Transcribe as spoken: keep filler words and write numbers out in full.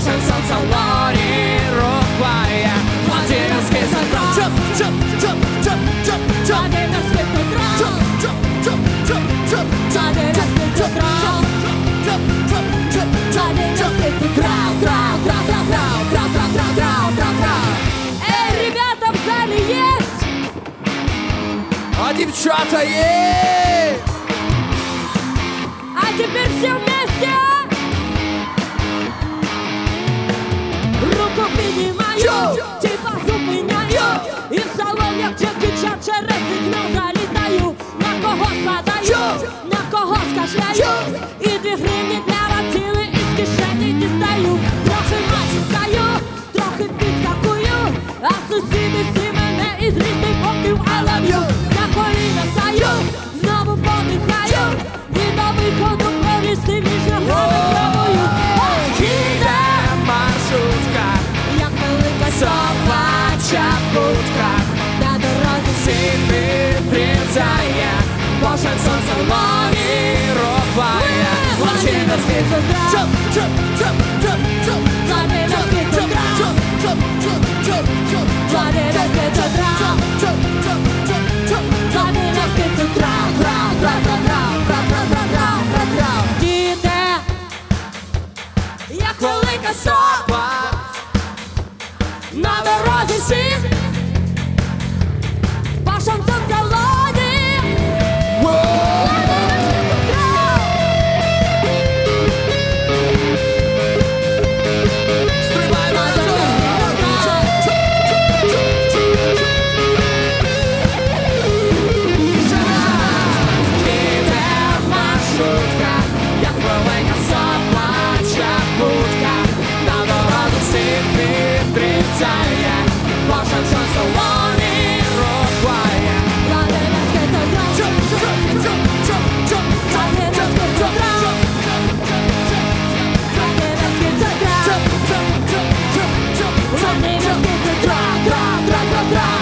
шансон в салоні рухає. Владимирський централ. Чоп, чоп, чоп, чоп, чоп, чоп. Владимирський централ. Чоп, чоп, чоп, чоп, чоп, Владимирський централ. Чоп, чоп, чоп, чоп, Владимирський централ. Трау, трау, трау, трау, трау, трау, трау, трау, трау, трау. Эй, ребята, в зале есть? А дівчата є! А теперь все вместе! Руку піднімаю, типа зупиняю. І в салон, як Джекі Чан, через вікно залітаю. На кого складаю, на кого скашляю. І дві гривні для ватили із кишені дістаю. Трохи мачукаю, трохи підскакую. А сусіди всі мене із різних боків I love you. На коліна стаю, знову подихаю. І до виходу пролізти між ногами пробую. Їде маршрутка, Як велика собача будка. на дорозі Всіх відрізає, бо шансон в салоні рухає. Владимирський централ. Чоп, чоп, чоп, чоп, чоп. Владимирський централ. Чоп, чоп, чоп, чоп, чоп. Владимирський централ. Чоп, чоп, чоп, чоп. Владимирський централ. Трау, трау, трау, трау, трау, трау, трау, трау, трау, трау. Діти, як велика соба на дорозі всіх. По шансон в салоні. Владимирський централ. Стрибай, Владимир. Їде маршрутка, як велика собача будка. На дорозі всіх відрізає, бо шансон в салоні рухає. Владимирський централ. Чоп, чоп, чоп, чоп, чоп, чоп, Владимирський централ. Владимирський централ. чоп, чоп, чоп, чоп, чоп, чоп, чоп. Владимирський централ. Трау, трау, трау, трау.